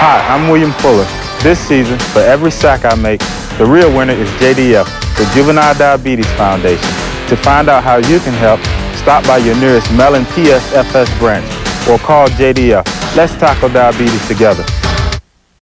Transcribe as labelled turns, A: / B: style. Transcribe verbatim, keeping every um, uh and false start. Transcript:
A: Hi, I'm William Fuller. This season, for every sack I make, the real winner is J D F, the Juvenile Diabetes Foundation. To find out how you can help, stop by your nearest Mellon P S F S branch or call J D F. Let's tackle diabetes together.